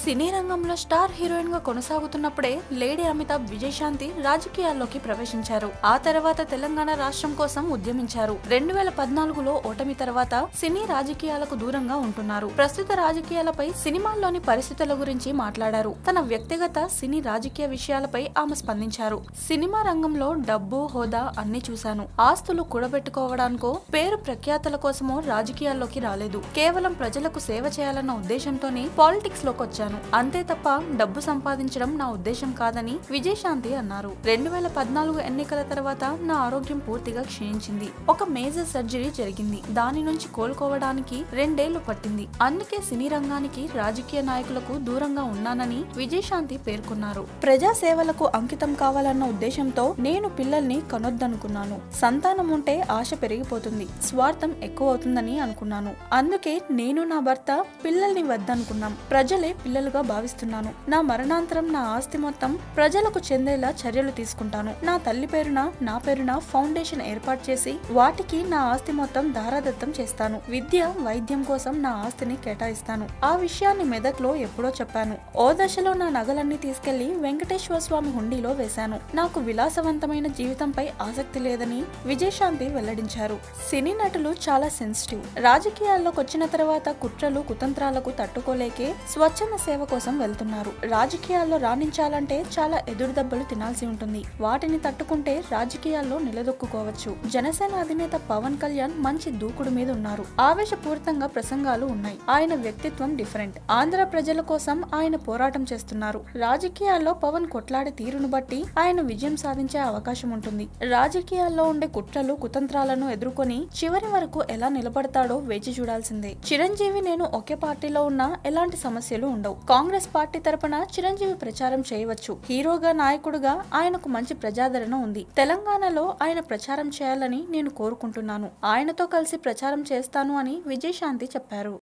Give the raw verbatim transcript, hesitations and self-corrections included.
సినీ రంగంలో star heroine గా కొనసాగుతున్నప్పుడే lady Amitabh Vijayashanti రాజకీయాల్లోకి ప్రవేశించారు. ఆ తర్వాత తెలంగాణ రాష్ట్రం కోసం ఉద్యమించారు. రెండు వేల పద్నాలుగులో ఓటమి తర్వాత సినీ రాజకీయాలకు దూరంగా ఉంటున్నారు. ప్రస్తుత రాజకీయాలపై, సినిమాల్లోని పరిస్థితుల గురించి మాట్లాడారు. తన వ్యక్తిగత సినీ రాజకీయ విషయాలపై ఆమె స్పందించారు. సినిమా రంగంలో డబ్బు, హోదా అన్ని చూశాను. ఆస్తులు కూడబెట్టుకోవడానికో, పేరు ప్రఖ్యాతల కోసమో రాజకీయాల్లోకి రాలేదు. కేవలం ప్రజలకు సేవ చేయాలన్న ఉద్దేశంతోనే పాలిటిక్స్ లోకి వచ్చాను. అంతే తప్ప డబ్బు సంపాదించడం నా ఉద్దేశం కాదని విజయశాంతి అన్నారు. రెండు వేల పద్నాలుగు ఎన్నికల తర్వాత నా ఆరోగ్యం పూర్తిగా క్షీణించింది. ఒక మేజర్ సర్జరీ జరిగింది. దాని నుంచి కోలుకోవడానికి రెండేళ్లు పట్టింది. అందుకే సినీ రంగానికి, రాజకీయ నాయకులకు దూరంగా ఉన్నానని విజయశాంతి పేర్కొన్నారు. ప్రజా సేవలకు అంకితం కావాలన్న ఉద్దేశంతో నేను పిల్లల్ని కనొద్దనుకున్నాను. సంతానం ఉంటే ఆశ పెరిగిపోతుంది, స్వార్థం ఎక్కువ అవుతుందని అనుకున్నాను. అందుకే నేను, నా భర్త పిల్లల్ని వద్దనుకున్నాం. ప్రజలే పిల్లలుగా భావిస్తున్నాను. నా మరణాంతరం నా ఆస్తి మొత్తం ప్రజలకు చెందేలా చర్యలు తీసుకుంటాను. నా తల్లి పేరున, నా పేరున ఫౌండేషన్ ఏర్పాటు చేసి వాటికి నా ఆస్తి మొత్తం దారాదత్తం చేస్తాను. విద్య, వైద్యం కోసం నా ఆస్తిని కేటాయిస్తాను. ఆ విషయాన్ని మెదక్లో ఎప్పుడో చెప్పాను. ఓ దశలో నా నగలన్నీ తీసుకెళ్లి వెంకటేశ్వర స్వామి హుండీలో వేశాను. నాకు విలాసవంతమైన జీవితంపై ఆసక్తి లేదని విజయశాంతి వెల్లడించారు. సినీ నటులు చాలా సెన్సిటివ్. రాజకీయాల్లోకి వచ్చిన తర్వాత కుట్రలు, కుతంత్రాలకు తట్టుకోలేకే స్వచ్ఛంద సేవ కోసం వెళ్తున్నారు. రాజకీయాల్లో రాణించాలంటే చాలా ఎదురు దెబ్బలు తినాల్సి ఉంటుంది. వాటిని తట్టుకుంటే రాజకీయాల్లో నిలదొక్కుకోవచ్చు. జనసేన అధినేత పవన్ కళ్యాణ్ మంచి దూకుడు మీద ఉన్నారు. ఆవేశపూరితంగా ప్రసంగాలు ఉన్నాయి. ఆయన వ్యక్తిత్వం డిఫరెంట్. ఆంధ్ర ప్రజల కోసం ఆయన పోరాటం చేస్తున్నారు. రాజకీయాల్లో పవన్ కొట్లాడే తీరును బట్టి ఆయన విజయం సాధించే అవకాశం ఉంటుంది. రాజకీయాల్లో ఉండే కుట్రలు, కుతంత్రాలను ఎదుర్కొని చివరి వరకు ఎలా నిలబడతాడో వేచి చూడాల్సిందే. చిరంజీవి, నేను ఒకే పార్టీలో ఉన్నా ఎలాంటి సమస్యలు ఉండవు. కాంగ్రెస్ పార్టీ తరపున చిరంజీవి ప్రచారం చేయవచ్చు. హీరోగా, నాయకుడుగా ఆయనకు మంచి ప్రజాదరణ ఉంది. తెలంగాణలో ఆయన ప్రచారం చేయాలని నేను కోరుకుంటున్నాను. ఆయనతో కలిసి ప్రచారం చేస్తాను అని విజయశాంతి చెప్పారు.